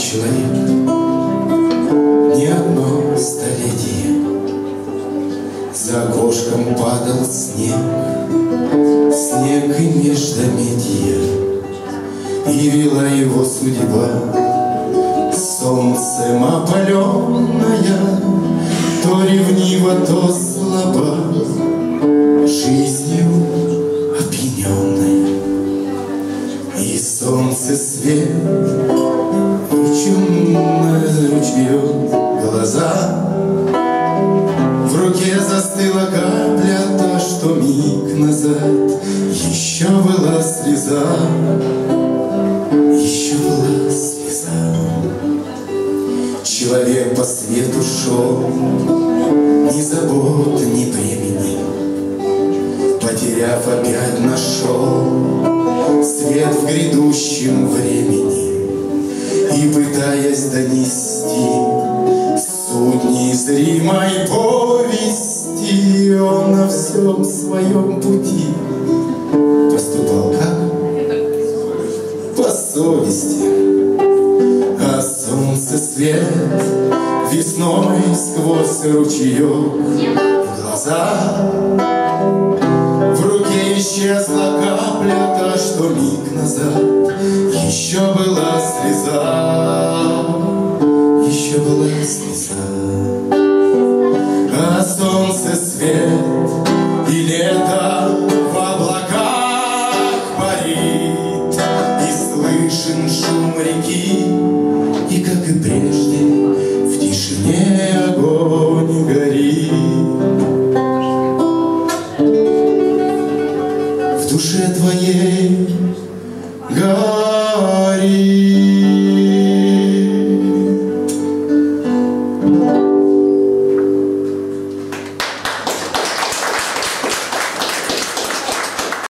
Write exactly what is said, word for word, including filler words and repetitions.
человек не одно столетие. За окошком падал снег, снег и междометие, и вела его судьба солнцем опаленная, то ревниво, то слаба, жизнью опьяненная. И солнце свет ручьем бьет глаза, в руке застыла капля, та, что миг назад еще была слеза, еще была слеза. Человек по свету шел, ни забот, ни времени, потеряв, опять нашел свет в грядущем времени. И пытаясь донести суть незримой повести, он на всем своем пути поступал как по совести. А солнце свет весной сквозь ручеек в глаза, в руке исчезла капля, та, что миг назад еще была слеза, еще была слеза. А солнце свет и лето в облаках парит, и слышен шум реки, и, как и прежде, в тишине огонь горит. В душе твоей горит.